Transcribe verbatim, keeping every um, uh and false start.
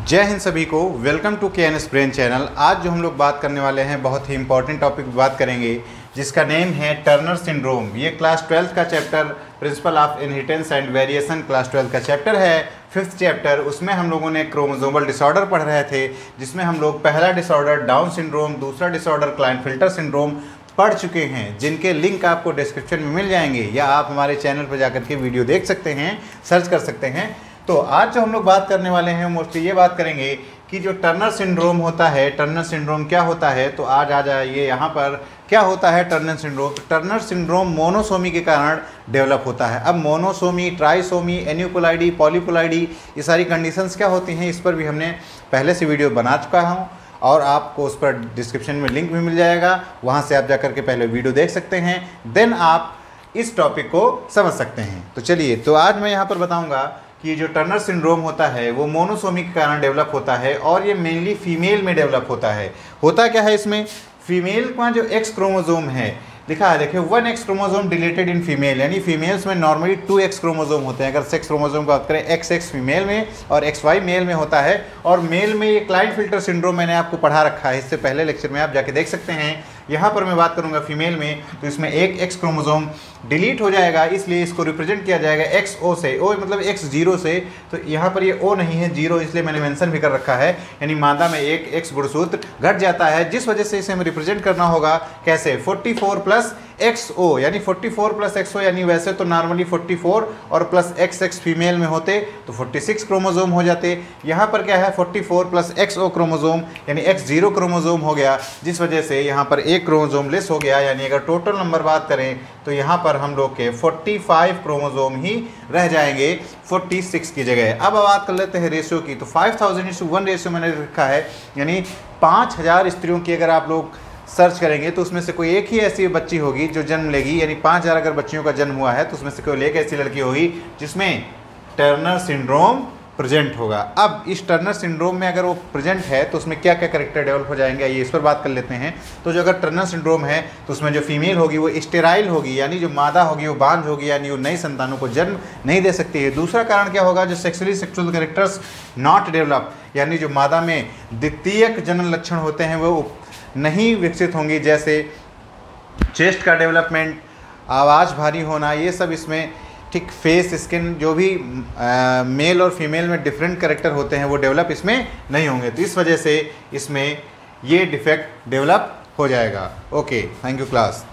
जय हिंद सभी को, welcome to K N S brain channel. आज जो हम लोग बात करने वाले हैं बहुत ही इंपॉर्टेंट टॉपिक की बात करेंगे जिसका नेम है टर्नर सिंड्रोम। ये क्लास ट्वेल्थ का chapter principle of inheritance and variation class twelfth का चैप्टर है, फिफ्थ चैप्टर। उसमें हम लोगों ने क्रोमोसोमल डिसऑर्डर पढ़ रहे थे, जिसमें हम लोग पहला डिसऑर्डर डाउन सिंड्रोम, दूसरा डिसऑर्डर क्लाइनफिल्टर सिंड्रोम पढ़ चुके हैं, जिनके लिंक आपको डिस्क्रिप्शन में मिल जाएंगे या आप हमारे चैनल पर जाकर के वीडियो देख सकते हैं, सर्च कर सकते हैं। तो आज जो हम लोग बात करने वाले हैं मोस्टली ये बात करेंगे कि जो टर्नर सिंड्रोम होता है, टर्नर सिंड्रोम क्या होता है। तो आज आ जाइए यहाँ पर, क्या होता है Turner syndrome. Turner syndrome monosomy के कारण डेवलप होता है। अब मोनोसोमी, ट्राइसोमी, एन्यूपोलाइडी, पॉलीपोलाइडी, ये सारी कंडीशंस क्या होती हैं, इस पर भी हमने पहले से वीडियो बना चुका हूँ और आपको उस पर डिस्क्रिप्शन में लिंक भी मिल जाएगा, वहाँ से आप जाकर के पहले वीडियो देख सकते हैं, देन आप इस टॉपिक को समझ सकते हैं। तो चलिए, तो आज मैं यहाँ पर बताऊँगा कि जो टर्नर सिंड्रोम होता है वो मोनोसोमी के कारण डेवलप होता है और ये मेनली फीमेल में डेवलप होता है। होता क्या है इसमें, फीमेल का जो एक्स क्रोमोसोम है लिखा है, देखिए one X chromosome deleted in female, यानी फीमेल्स में नॉर्मली टू एक्स क्रोमोसोम होते हैं। अगर सेक्स क्रोमोसोम की बात करें, एक्स एक्स फीमेल में और एक्स वाई मेल में होता है। और मेल में ये क्लाइनफिल्टर सिंड्रोम मैंने आपको पढ़ा रखा है, इससे पहले लेक्चर में आप जाके देख सकते हैं। यहाँ पर मैं बात करूँगा फीमेल में, तो इसमें एक एक्स क्रोमोसोम डिलीट हो जाएगा, इसलिए इसको रिप्रेजेंट किया जाएगा एक्स ओ से। ओ मतलब एक्स जीरो से, तो यहाँ पर ये ओ नहीं है, जीरो, इसलिए मैंने मेंशन भी कर रखा है। यानी मादा में एक एक्स गुणसूत्र घट जाता है, जिस वजह से इसे हमें रिप्रेजेंट करना होगा कैसे, forty four plus X O, यानी forty four plus X O, यानी वैसे तो नॉर्मली फोर्टी फोर और प्लस एक्स एक्स फीमेल में होते तो फोर्टी सिक्स क्रोमोसोम हो जाते। यहाँ पर क्या है, forty four plus X O chromosome, यानी एक्स जीरो क्रोमोसोम हो गया, जिस वजह से यहाँ पर एक क्रोमोसोम लेस हो गया। यानी अगर टोटल नंबर बात करें तो यहाँ पर हम लोग के फोर्टी फाइव क्रोमोसोम ही रह जाएंगे फोर्टी सिक्स की जगह। अब बात कर लेते हैं रेशियो की, तो फाइव थाउजेंड इस वन रेशियो मैंने रखा है, यानी पाँच हज़ार स्त्रियों की अगर आप लोग सर्च करेंगे तो उसमें से कोई एक ही ऐसी बच्ची होगी जो जन्म लेगी। यानी पाँच हज़ार अगर बच्चियों का जन्म हुआ है तो उसमें से कोई एक ऐसी लड़की होगी जिसमें टर्नर सिंड्रोम प्रेजेंट होगा। अब इस टर्नर सिंड्रोम में अगर वो प्रेजेंट है तो उसमें क्या क्या कैरेक्टर डेवलप हो जाएंगे, ये इस पर बात कर लेते हैं। तो जो अगर टर्नर सिंड्रोम है तो उसमें जो फीमेल होगी वो स्टेराइल होगी, यानी जो मादा होगी वो बांझ होगी, यानी वो नई संतानों को जन्म नहीं दे सकती है। दूसरा कारण क्या होगा, जो sexually sexual characters not develop, यानी जो मादा में द्वितीयक जनन लक्षण होते हैं वो नहीं विकसित होंगी, जैसे चेस्ट का डेवलपमेंट, आवाज़ भारी होना, ये सब इसमें ठीक। फेस, स्किन, जो भी आ, मेल और फीमेल में डिफरेंट कैरेक्टर होते हैं वो डेवलप इसमें नहीं होंगे, तो इस वजह से इसमें ये डिफेक्ट डेवलप हो जाएगा। Okay, thank you class.